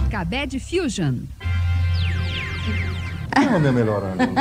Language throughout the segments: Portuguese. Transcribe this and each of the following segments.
Cabé Diffusion. Não é meu melhor amigo.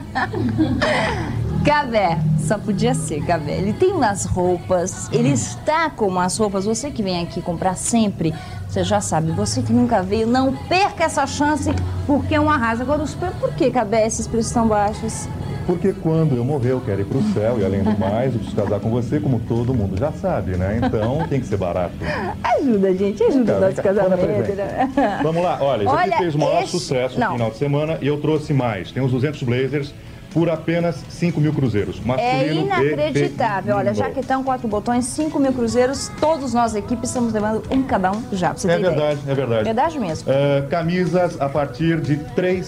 Cabé, só podia ser Cabé. Ele tem umas roupas, ele está com umas roupas. Você que vem aqui comprar sempre, você já sabe. Você que nunca veio, não perca essa chance, porque é um arraso. Agora, por que, Cabé, esses preços tão baixos? Porque quando eu morrer, eu quero ir pro céu. E além do mais, eu preciso casar com você, como todo mundo já sabe, né? Então tem que ser barato. Ajuda, gente, ajuda o nosso casamento. Né? Vamos lá, olha, isso aqui fez o maior sucesso no final de semana e eu trouxe mais. Tem uns 200 blazers por apenas 5 mil cruzeiros. É inacreditável. Olha, Jaquetão, 4 botões, 5 mil cruzeiros. Todos nós, equipe, estamos levando um cada um já. Pra você ter verdade, ideia. é verdade. Verdade mesmo. Camisas a partir de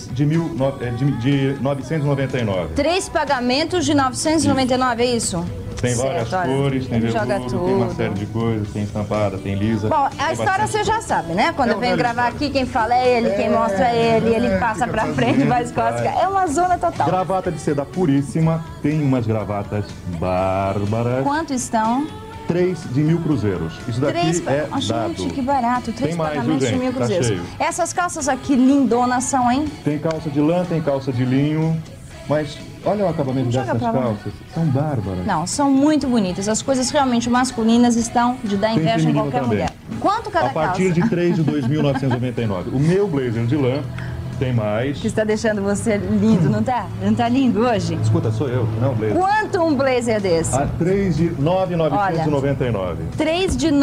999. 3 pagamentos de 999, é isso? Tem várias cores, tem veludo, tem uma série de coisas, tem estampada, tem lisa. Bom, a história você já sabe, né? Quando eu venho gravar aqui, quem fala é ele, quem mostra é ele passa pra frente, faz costas. É uma zona total. Gravata de seda puríssima, tem umas gravatas bárbaras. Quanto estão? 3 de 1.000 cruzeiros. Isso daqui é dado. Gente, que barato. 3 pagamentos de 1.000 Tá cruzeiros. cheio. Essas calças aqui lindonas são, hein? Tem calça de lã, tem calça de linho, mas olha o acabamento dessas calças, são bárbaras. Não, são muito bonitas. As coisas realmente masculinas estão de dar inveja em qualquer mulher. Quanto cada calça? A partir de 3 de 2.999. O meu blazer de lã tem mais. Que está deixando você lindo, não tá? Não tá lindo hoje? Escuta, sou eu, não é um blazer. Quanto um blazer desse? A 3 de 9.999. 3 de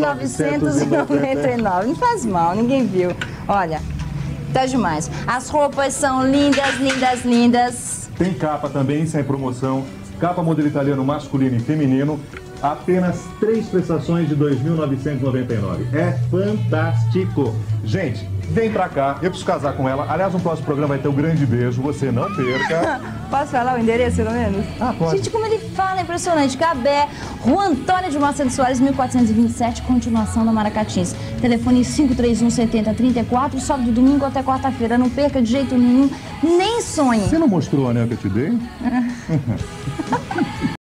9.999. Não faz mal, ninguém viu. Olha, tá demais. As roupas são lindas, lindas, lindas. Tem capa também, sem promoção. Capa modelo italiano masculino e feminino. Apenas 3 prestações de 2.999. É fantástico. Gente, vem pra cá, eu preciso casar com ela. Aliás, no próximo programa vai ter um grande beijo, você não perca. Posso falar o endereço, pelo menos? Pode. Gente, como ele fala, impressionante. Cabé, Rua Antônio de Macedo Soares, 1427, continuação da Maracatins. Telefone 531 7034, sábado e domingo até quarta-feira. Não perca de jeito nenhum, nem sonhe. Você não mostrou o anel que eu te dei?